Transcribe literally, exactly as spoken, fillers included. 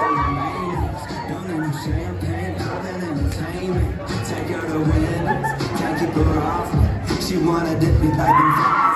say her maintenance. Don't need no champagne, other entertainment. Take her to win, can't keep her off. She wanna dip me like them.